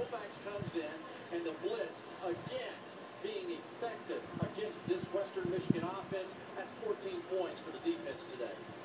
fullbacks comes in, and the blitz, again, being effective against this Western Michigan offense. That's 14 points for the defense today.